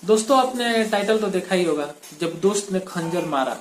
दोस्तों आपने टाइटल तो देखा ही होगा, जब दोस्त ने खंजर मारा।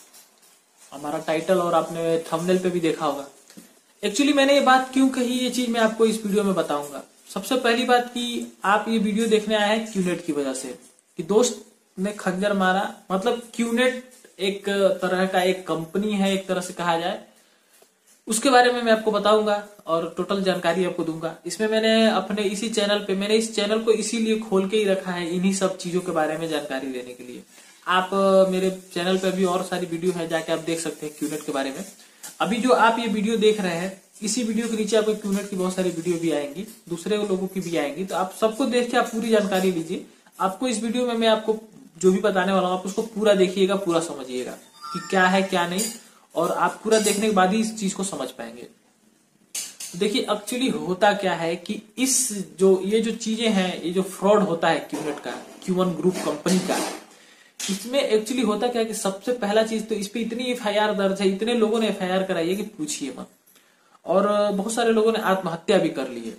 हमारा टाइटल और आपने थंबनेल पे भी देखा होगा। एक्चुअली मैंने ये बात क्यों कही, ये चीज मैं आपको इस वीडियो में बताऊंगा। सबसे पहली बात कि आप ये वीडियो देखने आए हैं क्यूनेट की वजह से, कि दोस्त ने खंजर मारा। मतलब क्यूनेट एक तरह का एक कंपनी है, एक तरह से कहा जाए। उसके बारे में मैं आपको बताऊंगा और टोटल जानकारी आपको दूंगा। इसमें मैंने अपने इसी चैनल पे, मैंने इस चैनल को इसीलिए खोल के ही रखा है, इन्हीं सब चीजों के बारे में जानकारी देने के लिए। आप मेरे चैनल पे भी और सारी वीडियो है, जाके आप देख सकते हैं क्यूनेट के बारे में। अभी जो आप ये वीडियो देख रहे हैं, इसी वीडियो के नीचे आपको क्यूनेट की बहुत सारी वीडियो भी आएंगी, दूसरे लोगों की भी आएंगी। तो आप सबको देख के आप पूरी जानकारी लीजिए। आपको इस वीडियो में मैं आपको जो भी बताने वाला हूँ, आप उसको पूरा देखिएगा, पूरा समझिएगा कि क्या है क्या नहीं, और आप पूरा देखने के बाद ही इस चीज को समझ पाएंगे। देखिए एक्चुअली होता क्या है कि ये जो चीजें हैं, ये जो फ्रॉड होता है क्यूनेट का, Q1 ग्रुप कंपनी का, इसमें एक्चुअली होता क्या है कि सबसे पहला चीज तो इस पे इतनी FIR दर्ज है, इतने लोगों ने FIR कराई है कि पूछिए मत, और बहुत सारे लोगों ने आत्महत्या भी कर ली है।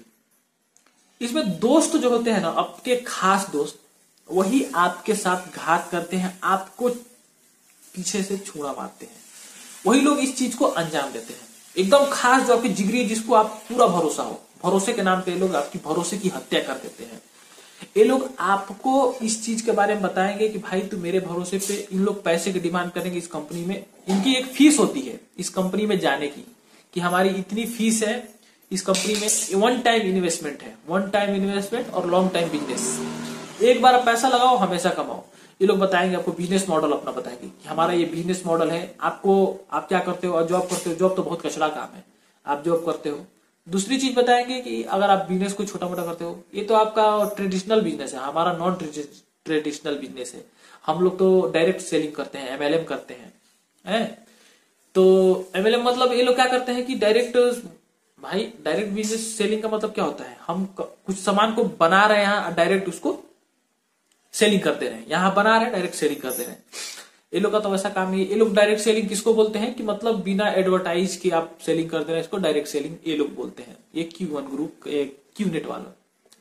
इसमें दोस्त जो होते हैं ना, आपके खास दोस्त, वही आपके साथ घात करते हैं, आपको पीछे से छुरा मारते हैं। वही लोग इस चीज को अंजाम देते हैं। एकदम खास जो आपके जिगरी, जिसको आप पूरा भरोसा हो, भरोसे के नाम पे ये लोग आपकी भरोसे की हत्या कर देते हैं। ये लोग आपको इस चीज के बारे में बताएंगे कि भाई तू मेरे भरोसे पे, इन लोग पैसे की डिमांड करेंगे इस कंपनी में। इनकी एक फीस होती है इस कंपनी में जाने की, कि हमारी इतनी फीस है इस कंपनी में। वन टाइम इन्वेस्टमेंट है, वन टाइम इन्वेस्टमेंट और लॉन्ग टाइम बिजनेस। एक बार पैसा लगाओ, हमेशा कमाओ। ये लोग बताएंगे आपको, बिजनेस मॉडल अपना बताएंगे कि हमारा ये बिजनेस मॉडल है। आप क्या करते हो, जॉब करते हो, जॉब तो बहुत कचरा काम है, आप जॉब करते हो। दूसरी चीज बताएंगे कि अगर आप बिजनेस को छोटा मोटा करते हो, ये तो आपका ट्रेडिशनल बिजनेस है, हमारा नॉन ट्रेडिशनल बिजनेस है। हम लोग तो डायरेक्ट सेलिंग करते हैं, MLM करते हैं। तो MLM मतलब ये लोग क्या करते हैं कि डायरेक्ट बिजनेस सेलिंग का मतलब क्या होता है, हम कुछ सामान को बना रहे हैं, डायरेक्ट उसको सेलिंग करते रहे। यहां बना रहे, डायरेक्ट सेलिंग करते रहे। ये लोग का तो वैसा काम ही। ये लोग डायरेक्ट सेलिंग किसको बोलते हैं कि मतलब बिना एडवर्टाइज के आप सेलिंग करते रहे, इसको डायरेक्ट सेलिंग ये लोग बोलते हैं। ये Q1 ग्रुप, क्यूनेट वाला,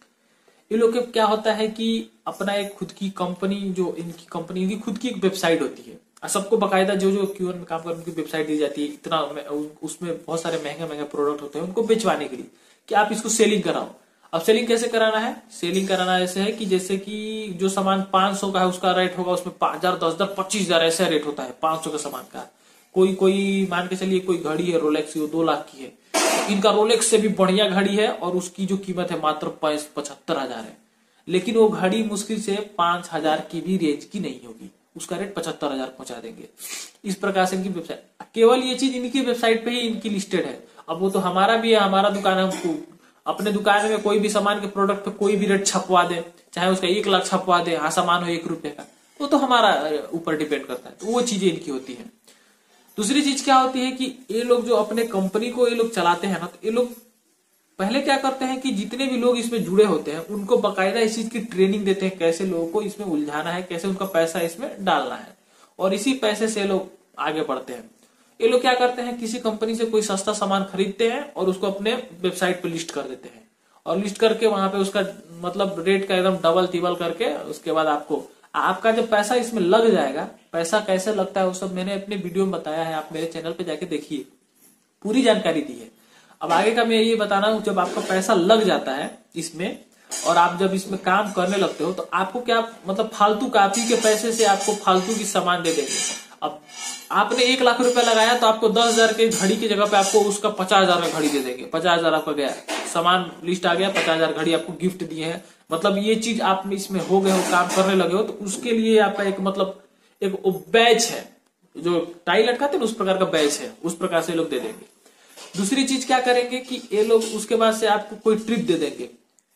ये लोग के क्या होता है कि अपना एक खुद की कंपनी, जो इनकी कंपनी की खुद की एक वेबसाइट होती है। सबको बकायदा जो Q1 में काम कर उनकी वेबसाइट दी जाती है। इतना उसमें बहुत सारे महंगे महंगे प्रोडक्ट होते हैं उनको बेचवाने के लिए, कि आप इसको सेलिंग कराओ। अब सेलिंग कैसे कराना है, सेलिंग कराना ऐसे है कि जैसे कि जो सामान 500 का है उसका रेट होगा, उसमें 5,000, 10,000, 25,000 ऐसा रेट होता है 500 का सामान का। कोई मान के चलिए कोई घड़ी है रोलेक्स की, वो 2 लाख की है, तो इनका रोलेक्स से भी बढ़िया घड़ी है और उसकी जो कीमत है मात्र 75,000 है। लेकिन वो घड़ी मुश्किल से 5,000 की भी रेंज की नहीं होगी, उसका रेट 75,000 पहुंचा देंगे। इस प्रकार से इनकी वेबसाइट, केवल ये चीज इनकी वेबसाइट पे ही इनकी लिस्टेड है। अब वो तो हमारा भी है, हमारा दुकान है, हमको अपने दुकान में कोई भी सामान के प्रोडक्ट पे कोई भी रेट छपवा दे, चाहे उसका 1 लाख छपवा दे, हाँ सामान हो 1 रुपए का, वो तो हमारा ऊपर डिपेंड करता है। तो वो चीजें इनकी होती है। दूसरी चीज क्या होती है कि ये लोग जो अपने कंपनी को ये लोग चलाते हैं ना, तो ये लोग पहले क्या करते हैं कि जितने भी लोग इसमें जुड़े होते हैं उनको बकायदा इस चीज की ट्रेनिंग देते हैं, कैसे लोगों को इसमें उलझाना है, कैसे उनका पैसा इसमें डालना है, और इसी पैसे से लोग आगे बढ़ते हैं। ये लोग क्या करते हैं, किसी कंपनी से कोई सस्ता सामान खरीदते हैं और उसको अपने वेबसाइट पे लिस्ट कर देते हैं, और लिस्ट करके वहां पे उसका मतलब रेट का एकदम डबल तिबल करके, उसके बाद आपका जब पैसा इसमें लग जाएगा, पैसा कैसे लगता है वो सब मैंने अपने वीडियो में बताया है, आप मेरे चैनल पे जाके देखिए, पूरी जानकारी दी है। अब आगे का मैं ये बताना हूं, जब आपका पैसा लग जाता है इसमें और आप जब इसमें काम करने लगते हो, तो आपको क्या मतलब फालतू कापी के पैसे से आपको फालतू की सामान दे देंगे। अब आपने 1 लाख रुपया लगाया तो आपको 10,000 के घड़ी की जगह पे आपको उसका 50,000 का घड़ी दे देंगे। 50,000 आपका गया, सामान लिस्ट आ गया, 50,000 घड़ी आपको गिफ्ट दिए हैं। मतलब ये चीज आप इसमें हो गए हो, काम करने लगे हो, तो उसके लिए आपका एक मतलब एक बैच है, जो टाई लटकाते हैं उस प्रकार का बैच है, उस प्रकार से लोग दे देंगे। दूसरी चीज क्या करेंगे कि ये लोग उसके बाद से आपको कोई ट्रिप दे देंगे,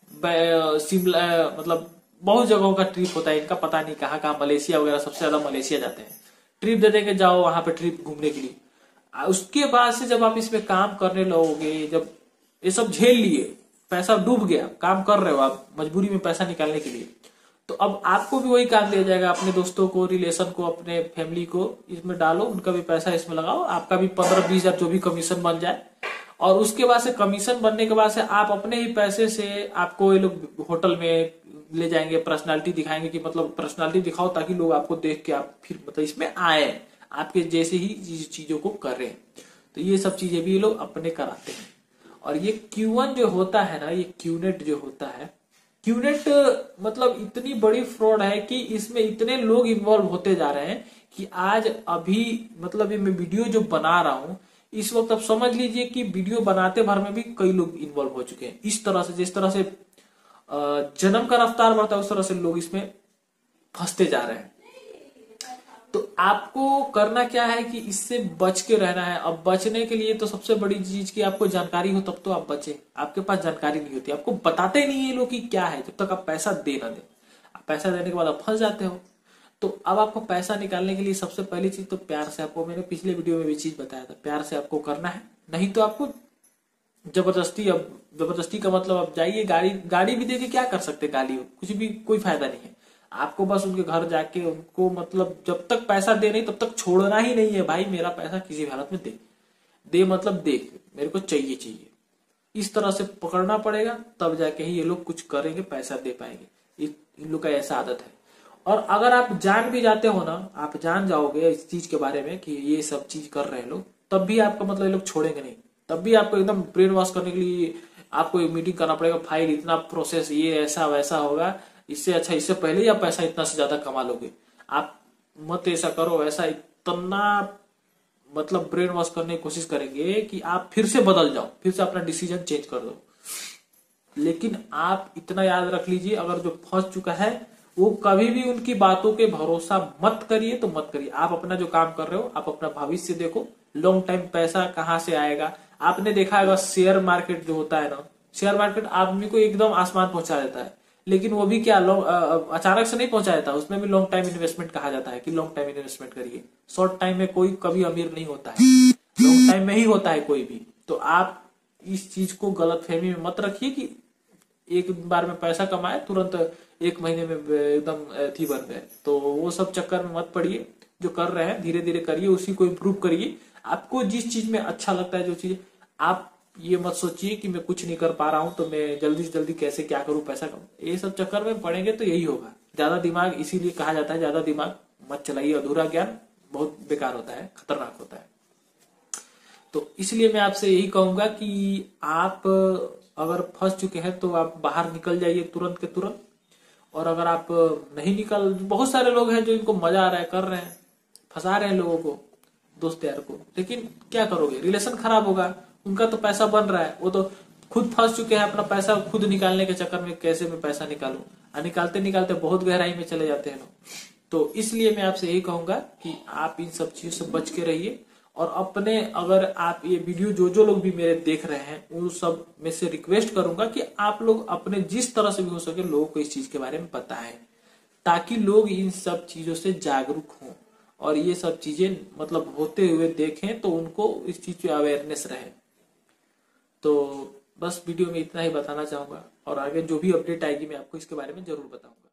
शिमला, मतलब बहुत जगहों का ट्रिप होता है इनका, पता नहीं कहाँ कहाँ, मलेशिया वगैरह, सबसे ज्यादा मलेशिया जाते हैं। ट्रिप दे देंगे, जाओ वहां पे ट्रिप घूमने के लिए। उसके बाद से जब आप इसमें काम करने लगोगे, जब ये सब झेल लिए, पैसा डूब गया, काम कर रहे हो आप मजबूरी में पैसा निकालने के लिए, तो अब आपको भी वही काम दिया जाएगा, अपने दोस्तों को, रिलेशन को, अपने फैमिली को इसमें डालो, उनका भी पैसा इसमें लगाओ, आपका भी 15-20 हजार जो भी कमीशन बन जाए, और उसके बाद से कमीशन बनने के बाद से आप अपने ही पैसे से, आपको ये लोग होटल में ले जाएंगे, पर्सनालिटी दिखाएंगे कि मतलब पर्सनालिटी दिखाओ ताकि लोग आपको देख के आप फिर मतलब इसमें आए, आपके जैसे ही चीजों को करें। तो ये सब चीजें भी ये लोग अपने कराते हैं। और ये Q1 जो होता है ना, ये क्यूनेट जो होता है, क्यूनेट मतलब इतनी बड़ी फ्रॉड है कि इसमें इतने लोग इन्वॉल्व होते जा रहे हैं कि आज अभी मतलब ये मैं वीडियो जो बना रहा हूं इस वक्त, आप समझ लीजिए कि वीडियो बनाते भर में भी कई लोग इन्वॉल्व हो चुके हैं। इस तरह से, जिस तरह से जन्म का रफ्तार बढ़ता है उस तरह से लोग इसमें फंसते जा रहे हैं। तो आपको करना क्या है कि इससे बच के रहना है। अब बचने के लिए तो सबसे बड़ी चीज की आपको जानकारी हो तब तो आप बचे। आपके पास जानकारी नहीं होती, आपको बताते नहीं है लोग कि क्या है, जब तक आप पैसा दे ना दे। आप पैसा देने के बाद आप फंस जाते हो। तो अब आपको पैसा निकालने के लिए सबसे पहली चीज तो प्यार से, आपको मैंने पिछले वीडियो में भी चीज बताया था, प्यार से आपको करना है। नहीं तो आपको जबरदस्ती, अब जबरदस्ती का मतलब आप जाइए, गाड़ी भी देके क्या कर सकते, गाड़ी कुछ भी कोई फायदा नहीं है। आपको बस उनके घर जाके उनको मतलब जब तक पैसा दे नहीं तब तक छोड़ना ही नहीं है। भाई मेरा पैसा किसी भी हालत में दे दे, मतलब देख मेरे को चाहिए चाहिए, इस तरह से पकड़ना पड़ेगा, तब जाके ही ये लोग कुछ करेंगे, पैसा दे पाएंगे। इन लोग का ऐसा आदत है। और अगर आप जान भी जाते हो ना, आप जान जाओगे इस चीज के बारे में कि ये सब चीज कर रहे हैं लोग, तब भी आपका मतलब ये लोग छोड़ेंगे नहीं। तब भी आपको एकदम ब्रेन वॉश करने के लिए आपको एक मीटिंग करना पड़ेगा, फाइल इतना प्रोसेस, ये ऐसा वैसा होगा, इससे अच्छा इससे पहले ही आप पैसा इतना से ज्यादा कमा लोगे, आप मत ऐसा करो ऐसा, इतना मतलब ब्रेन वॉश करने की कोशिश करेंगे कि आप फिर से बदल जाओ, फिर से अपना डिसीजन चेंज कर दो। लेकिन आप इतना याद रख लीजिए, अगर जो फंस चुका है वो कभी भी उनकी बातों के भरोसा मत करिए, तो मत करिए। आप अपना जो काम कर रहे हो, आप अपना भविष्य देखो, लॉन्ग टाइम पैसा कहाँ से आएगा। आपने देखा होगा शेयर मार्केट जो होता है ना, शेयर मार्केट आदमी को एकदम आसमान पहुंचा देता है, लेकिन वो भी क्या अचानक से नहीं पहुंचा देता, उसमें भी लॉन्ग टाइम इन्वेस्टमेंट कहा जाता है कि लॉन्ग टाइम इन्वेस्टमेंट करिए। शॉर्ट टाइम में कोई कभी अमीर नहीं होता है, लॉन्ग टाइम में ही होता है कोई भी। तो आप इस चीज को गलतफहमी में मत रखिए कि एक बार में पैसा कमाए तुरंत एक महीने में एकदम थी बन गए, तो वो सब चक्कर में मत पड़िए। जो कर रहे हैं धीरे धीरे करिए, उसी को इम्प्रूव करिए। आपको जिस चीज में अच्छा लगता है, जो चीज, आप ये मत सोचिए कि मैं कुछ नहीं कर पा रहा हूं तो मैं जल्दी से जल्दी कैसे क्या करूं पैसा कमाऊं। ये सब चक्कर में पड़ेंगे तो यही होगा। ज्यादा दिमाग, इसीलिए कहा जाता है ज्यादा दिमाग मत चलाइए, अधूरा ज्ञान बहुत बेकार होता है, खतरनाक होता है। तो इसलिए मैं आपसे यही कहूंगा कि आप अगर फंस चुके हैं तो आप बाहर निकल जाइए तुरंत के तुरंत। और अगर आप नहीं निकल, बहुत सारे लोग हैं जो इनको मजा आ रहा है, कर रहे हैं, फंसा रहे हैं लोगों को, दोस्त यार को, लेकिन क्या करोगे, रिलेशन खराब होगा। उनका तो पैसा बन रहा है, वो तो खुद फंस चुके हैं, अपना पैसा खुद निकालने के चक्कर में कैसे मैं पैसा निकालूं, और निकालते निकालते बहुत गहराई में चले जाते हैं लोग। तो इसलिए मैं आपसे यही कहूंगा कि आप इन सब चीजों से बच के रहिए। और अपने, अगर आप ये वीडियो जो लोग भी मेरे देख रहे हैं, उन सब में से रिक्वेस्ट करूंगा कि आप लोग अपने जिस तरह से भी हो सके लोगों को इस चीज के बारे में बताएं, ताकि लोग इन सब चीजों से जागरूक हों और ये सब चीजें मतलब होते हुए देखें तो उनको इस चीज की अवेयरनेस रहे। तो बस वीडियो में इतना ही बताना चाहूंगा, और आगे जो भी अपडेट आएगी मैं आपको इसके बारे में जरूर बताऊंगा।